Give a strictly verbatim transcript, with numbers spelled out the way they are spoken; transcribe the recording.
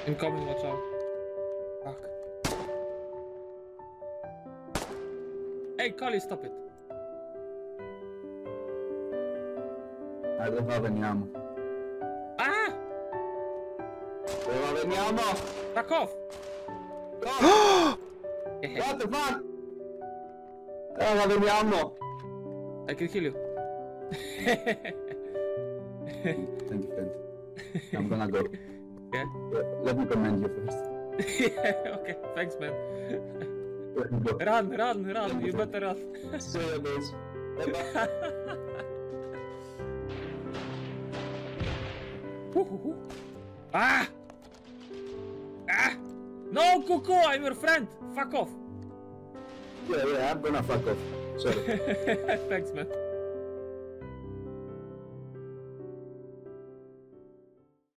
Incoming, watch out. Fuck. Hey, Collie, stop it. I don't have any ammo. Ah! I don't have any ammo! Fuck off! Go! What the fuck? I don't have any ammo! I can kill you. Thank you, friend. I'm gonna go. Yeah? Let me commend you first. Yeah, okay, thanks, man. Let me go. Run, run, run, you better run. See you, bitch. Bye-bye. Ah! Ah! No, Cuckoo, I'm your friend. Fuck off. Yeah, yeah, I'm gonna fuck off. Sorry. Thanks, man.